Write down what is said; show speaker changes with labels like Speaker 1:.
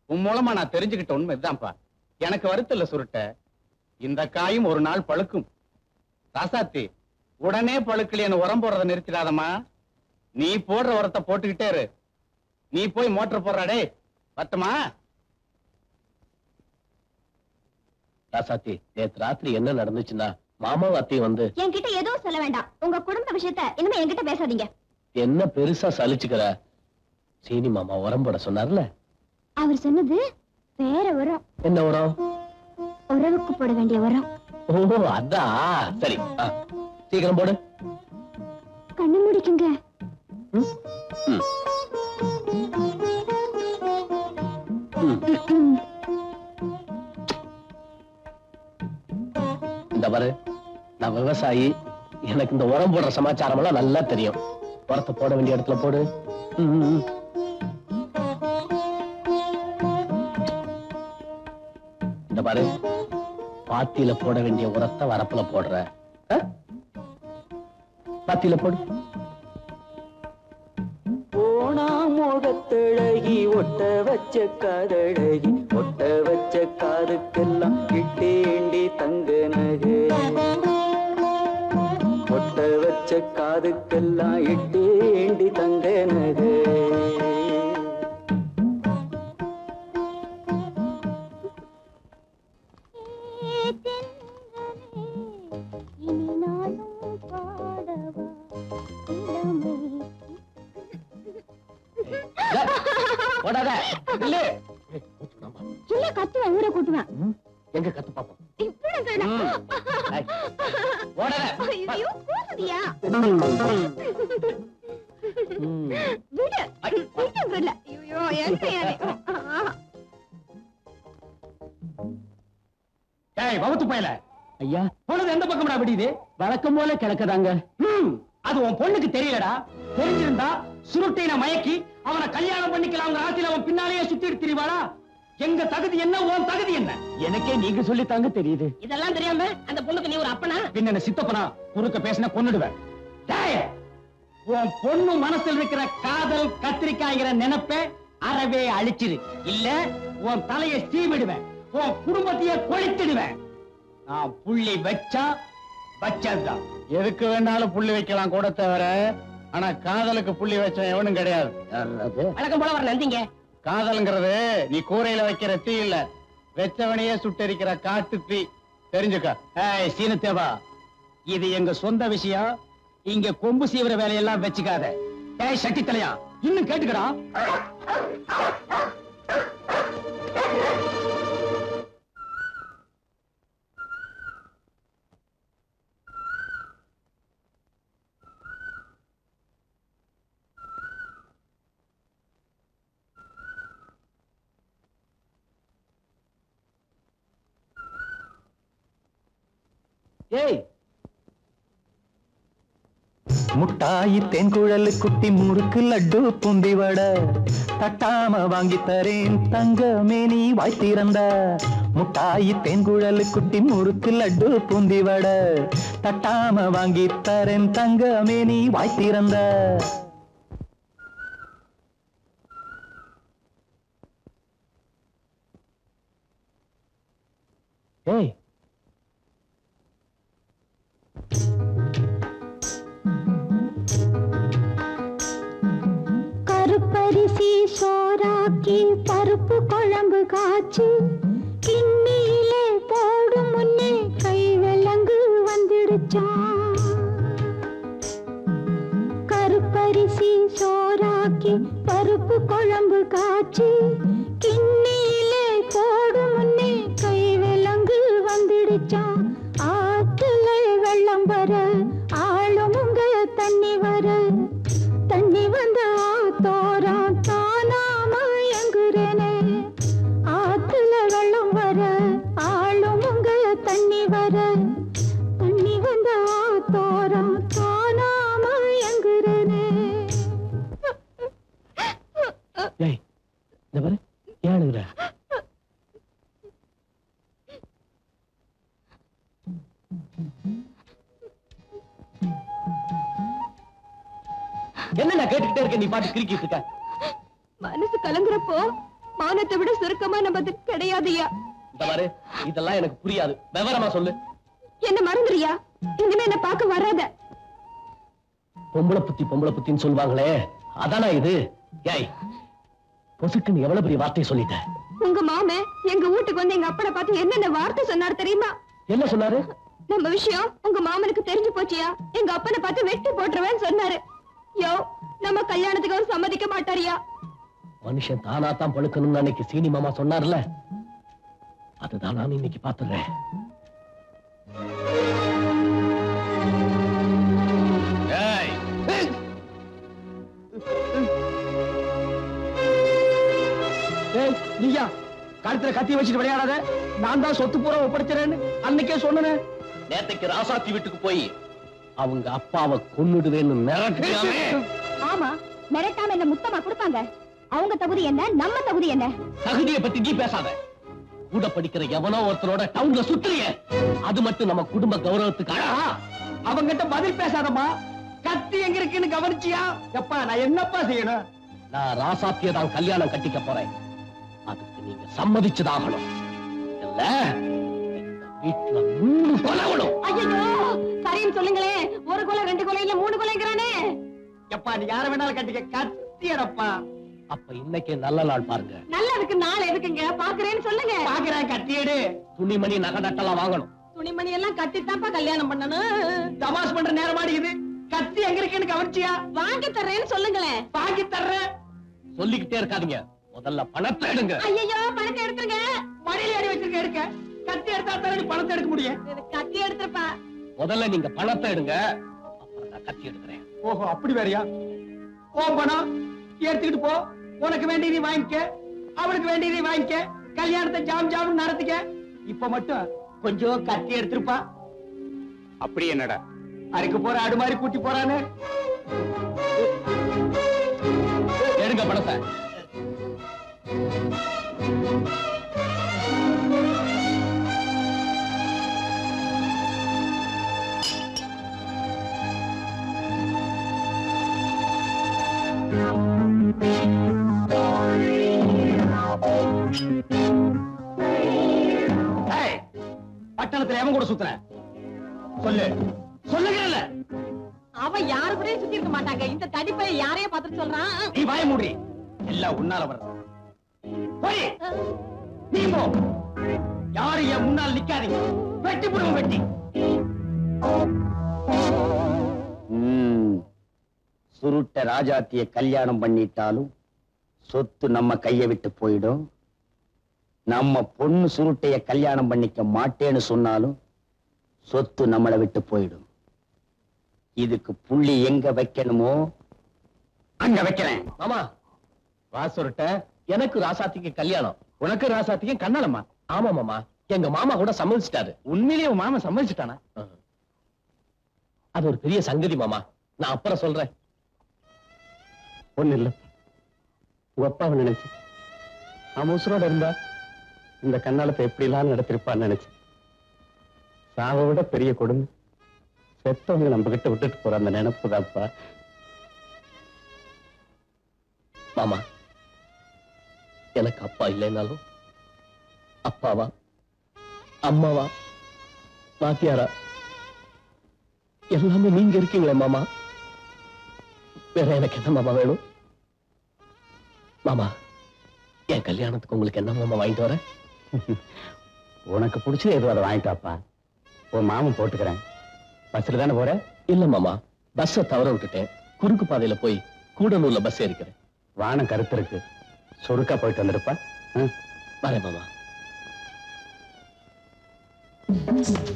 Speaker 1: உன் மூலமா நான் தெரிஞ்சுக்கிட்ட உண்மை இதுதான்ப்பா. எனக்கு வருத்தல்ல சுருட்ட, இந்த காயும் ஒரு நாள் பழுக்கும். ராசாத்தி, உடனே பழுக்கலைன்னு உரம் போடுறத நிறுத்திடாதம்மா. நீ போடுற உரத்தை போட்டுக்கிட்டே இரு. நீ போய் மோட்டர் போடுறாடே, பத்துமா?
Speaker 2: ராசாத்தி, நேத்து ராத்திரி என்ன நடந்துச்சுன்னா மாமாவும் அத்தையும் வந்து
Speaker 3: என்கிட்ட எதுவும் சொல்ல வேண்டாம். உங்க குடும்ப விஷயத்த இனிமே என்கிட்ட பேசாதீங்க.
Speaker 2: என்ன பெருசா சலிச்சுக்கிற? சீனி மாமா உரம் போட சொன்னார்ல. அவர்
Speaker 3: சொன்னது வேற உரம்.
Speaker 2: என்ன உரம்?
Speaker 3: உறவுக்கு போட வேண்டிய உரம்.
Speaker 2: ஓ, அதான். சரி, சீக்கிரம் போடு.
Speaker 3: கண்ணு முடிக்குங்க.
Speaker 2: இந்த பாரு, நான் விவசாயி. எனக்கு இந்த உரம் போடுற சமாச்சாரம் எல்லாம் நல்லா தெரியும். உரத்தை போட வேண்டிய இடத்துல போடு. இந்த பாரு, பாத்தியில போட வேண்டிய உரத்தை வரப்புல போடுற. பாத்தியில போடு.
Speaker 4: முகத்தழகி ஒட்ட வச்ச காதழகி ஒட்ட வச்ச காதுக்கெல்லாம் இட்டேண்டி தங்க நகை ஒட்ட வச்ச காதுக்கெல்லாம் இட்டேண்டி தங்க நகை
Speaker 3: கத்துவேன், ஊரை கூட்டுவேன்.
Speaker 2: எங்க கத்து பாப்போம்.
Speaker 1: வகுத்து போயல
Speaker 2: ஐயா,
Speaker 1: பொழுது எந்த பக்கம்டா விடியுது?
Speaker 2: வழக்கம் போல கிடக்குதாங்க.
Speaker 1: அது உன் பொண்ணுக்கு தெரியலடா. தெரிஞ்சிருந்தா சுருட்டை மயக்கி அவனை கல்யாணம் பண்ணிக்கலாம் ஆசையில் அவன் பின்னாலேயே சுத்திட்டு திரிவாளா? எங்க தகுதி என்ன, உன் தகுதி என்ன?
Speaker 2: எனக்கே நீங்க சொல்லித்தாங்க தெரியுது.
Speaker 5: இதெல்லாம் தெரியாம அந்த பொண்ணுக்கு நீ ஒரு அப்பனா?
Speaker 1: பின்ன சித்தப்பனா? குறுக்க பேசின கொன்னுடுவேன். உன் பொண்ணு மனசில் இருக்கிற காதல் கத்திரிக்காய்ங்கிற நினைப்ப அறவே அழிச்சிரு. இல்ல உன் தலையை சீவிடுவேன், உன் குடும்பத்தையே கொளித்திடுவேன். நான் புள்ளி வச்சா வச்சதுதான். எதுக்கு வேணாலும் புள்ளி வைக்கலாம் கூட தவிர, ஆனா காதலுக்கு புள்ளி வச்ச எவனும் கிடையாது.
Speaker 5: வழக்கம் போல வர நந்திங்க.
Speaker 1: காதல்ங்கிறது நீ கூரையில வைக்கிற தீ இல்ல, வெச்சவனையே சுட்டரிக்கிற காட்டு தீ. தெரிஞ்சுக்க. சீனத்தேவா, இது எங்க சொந்த விஷயம். இங்க கொம்பு சீவிர வேலையெல்லாம் வச்சுக்காத. சட்டி தலையா, இன்னும் கேட்டுக்கடா.
Speaker 2: ஏய்,
Speaker 4: முட்டாயி தென்குழலு குட்டி முறுக்கு லட்டு புந்தி வடை தட்டாம வாங்கி தரேன் தங்கமே நீ வாய்த்திறந்த. முட்டாயி தென்குழலு குட்டி முறுக்கு லட்டு புந்தி வடை தட்டாம வாங்கி தரேன் தங்கமே நீ வாய்த்திறந்த.
Speaker 2: ஏய்,
Speaker 3: கருப்பரிசி சோறாக்கி பருப்பு குழம்பு காய்ச்சி கிண்ணியிலே போடும் முன்னே கை விலங்கு வந்துடுச்சான். கருப்பரிசி சோறாக்கி பருப்பு குழம்பு காய்ச்சி கிண்ணியிலே போடும் முன்னே கை விலங்கு வந்துடுச்சான். ஆத்துல வெள்ளம் வர ஆளுமுங்க தண்ணி வர தண்ணி வந்த ஆத்தோரம் தானாம எங்குறேனே. ஆத்துல வெள்ளம் வர ஆளுமுங்க தண்ணி வர தண்ணி வந்த ஆத்தோரம் தானாம எங்குறேனே.
Speaker 2: ஏய், இந்த பாரு, ஏன் அழுகுற?
Speaker 1: என்ன நான் கேட்டுக்கிட்டே இருக்க, நீ பாட்டு கிரிக்கிட்டு இருக்க.
Speaker 3: மனசு கலங்குறப்போ மானத்தை விட சுருக்கமான பதில் கிடையாதுயா.
Speaker 2: இந்த மாதிரி இதெல்லாம் எனக்கு புரியாது. விவரமா சொல்லு.
Speaker 3: என்ன மறந்துறியா? இனிமே என்ன பார்க்க வராத.
Speaker 2: பொம்பளை புத்தின்னு சொல்லுவாங்களே, அதானா இது? ஏய், பொசுக்குன்னு எவ்வளவு பெரிய வார்த்தையை சொல்லிட்ட.
Speaker 3: உங்க மாமே எங்க வீட்டுக்கு வந்து எங்க அப்பனை பார்த்து என்னென்ன வார்த்தை சொன்னாரு தெரியுமா?
Speaker 2: என்ன சொன்னாரு?
Speaker 3: நம்ம விஷயம் உங்க மாமனுக்கு தெரிஞ்சு போச்சியா, எங்க அப்பனை பார்த்து வெட்டி போட்டுருவேன்னு சொன்னாரு. யோ, நம்ம கல்யாணத்துக்கு அவர் சம்மதிக்க மாட்டாரியா?
Speaker 2: மனுஷன் தானா தான் பழுக்கணும்னு அன்னைக்கு சீனி மாமா சொன்னார்ல, அதுதான் நான் இன்னைக்கு பாத்துறேன்.
Speaker 1: நீயா கழுத்துல கத்தி வச்சுட்டு விளையாடாத, நான் தான் சொத்து பூரா ஒப்படைச்சிறேன்னு அன்னைக்கே சொன்னேன்.
Speaker 2: நேத்தைக்கு ராசாத்தி வீட்டுக்கு போய் அவங்க அப்பாவை கொன்னுடுவேன்னு மிரட்டியாமே.
Speaker 3: ஆமா, மிரட்டாம என்ன முத்தமா கொடுப்பாங்க? அவங்க தகுதி என்ன, நம்ம தகுதி என்ன?
Speaker 2: தகுதியை பத்தி நீ பேசாத. கூட படிக்கிற எவனோ ஒருத்தரோட டவுன்ல சுத்துறிய, அது மட்டும் நம்ம குடும்ப கௌரவத்துக்கு அழகா?
Speaker 1: அவங்கிட்ட பதில் பேசாதம்மா. கத்தி எங்க இருக்குன்னு கவனிச்சியா? எப்பா நான் என்னப்பா செய்யணும்?
Speaker 2: நான் ராசாத்திய தான் கல்யாணம் கட்டிக்க போறேன். அதுக்கு நீங்க சம்மதிச்சுதாகணும். இல்ல வீட்டுல 3 கொலை விடும்.
Speaker 3: ஐயோ, சரின்னு சொல்லுங்களே. 1 கொலை 2 கொலை இல்ல 3 கொலைங்கிறானே.
Speaker 1: எப்பா நீ யார வேணாலும் கட்டிக்க, கத்தியடப்பா.
Speaker 2: அப்ப இன்னைக்கு நல்ல நாள் பாருங்க.
Speaker 3: நல்லதுக்கு நாள் எதுக்குங்க? பாக்குறேன்னு சொல்லுங்க.
Speaker 1: பாக்குறேன், கத்தியடு.
Speaker 2: துணிமணி நகை நட்டெல்லாம் வாங்கணும்.
Speaker 3: துணிமணி எல்லாம் கட்டித்தான்ப்பா கல்யாணம் பண்ணணும்.
Speaker 1: தமாஷ் பண்ற நேரமாடி இது. கத்தி எங்க இருக்குன்னு கவனிச்சியா?
Speaker 3: வாங்கி தர்றேன்னு சொல்லுங்களேன்.
Speaker 1: வாங்கி தர்றேன்.
Speaker 2: சொல்லிக்கிட்டே இருக்காதீங்க, முதல்ல பணத்தை எடுங்க.
Speaker 3: ஐயோ, பணத்தை எடுத்துருங்க.
Speaker 1: மடியில அடி வச்சிருக்க, எடுக்க. கத்தி எடுத்தா தானே பணத்தை எடுக்க முடியும்.
Speaker 3: கத்தி எடுத்துப்பா.
Speaker 2: முதல்ல நீங்க பணத்தை எடுங்க, அப்புறம் நான் கத்தி எடுக்கிறேன்.
Speaker 1: ஓஹோ, அப்படி வேறையா? ஓ பணம் எடுத்துக்கிட்டு போ. உனக்கு வேண்டியதை வாங்கிக்க, அவளுக்கு வேண்டியதை வாங்கிக்க, கல்யாணத்தை ஜாம் ஜாம் நடத்திக்க. இப்ப மட்டும் கொஞ்சம் கத்தி எடுத்துருப்பா.
Speaker 6: அப்படி என்னடா
Speaker 1: அரைக்கு போற ஆடு மாதிரி கூட்டி போறானு.
Speaker 2: எடுங்க பணத்தை.
Speaker 1: பட்டணத்துல எவன் கூட சுத்துற? சொல்லு, சொல்லுகிறல்ல.
Speaker 3: அவன் யாரு கூட சுத்தி இருக்க மாட்டாங்க. இந்த தடிப்பை யாரையும் பார்த்துட்டு சொல்றான்.
Speaker 1: நீ வாய மூடி. எல்லாம் உன்னால வர்ற. போய் நீ போ. யாரும் என் முன்னால் நிக்காதீங்க. வெட்டி புடுவோம், வெட்டி. சுருட்ட ராஜாத்திய கல்யாணம் பண்ணிட்டாலும் சொத்து நம்ம கைய விட்டு போயிடும். நம்ம பொண்ணு சுருட்டைய கல்யாணம் பண்ணிக்க மாட்டேன்னு சொன்னாலும் சொத்து நம்மளை விட்டு போயிடும். இதுக்கு புள்ளி எங்க வைக்கணுமோ அங்க வைக்கிறேன்.
Speaker 2: மாமா, ராசுருட்ட எனக்கு ராசாத்திக்கு கல்யாணம்.
Speaker 1: உனக்கு ராசாத்திக்கு கண்ணாலம்மா?
Speaker 2: ஆமா மாமா, எங்க மாமா கூட சம்மதிச்சிட்டாரு.
Speaker 1: உண்மையிலேயே உன் மாமா சம்மதிச்சுட்டானா?
Speaker 2: அது ஒரு பெரிய சங்கதி மாமா, நான் அப்புறம் சொல்றேன்.
Speaker 1: ஒண்ணு இல்ல, உங்க அப்பாவை நினைச்சு அவன் உசுரோட இருந்தா இந்த கண்ணாலத்தை எப்படி எல்லாம் நடத்திருப்பான்னு நினைச்சு. சாவை விட பெரிய கொடுமை செத்தவங்க நம்ம கிட்ட விட்டுட்டு போற அந்த நினைப்பு தான்ப்பா.
Speaker 2: மாமா, எனக்கு அப்பா இல்லைனாலும் அப்பாவா அம்மாவா வாத்தியாரா எல்லாமே நீங்க இருக்கீங்களே மாமா. வேற எனக்கு என்ன மாமா வேணும்? மாமா, என் கல்யாணத்துக்கு உங்களுக்கு என்ன மாமா வாங்கிட்டு வரேன்?
Speaker 1: உனக்கு பிடிச்சது எதுவும் அதை வாங்கிட்டாப்பா. உன் மாமன் போட்டுக்கிறேன். பஸ்ல தானே போற?
Speaker 2: இல்ல மாமா, பஸ்ஸை தவற விட்டுட்டேன். குறுக்கு பாதையில போய் கூடலூர்ல பஸ் ஏறிக்கிறேன்.
Speaker 1: வானம் கருத்து இருக்கு, சுருக்கா போயிட்டு வந்துருப்பா.
Speaker 2: வரேன் மாமா.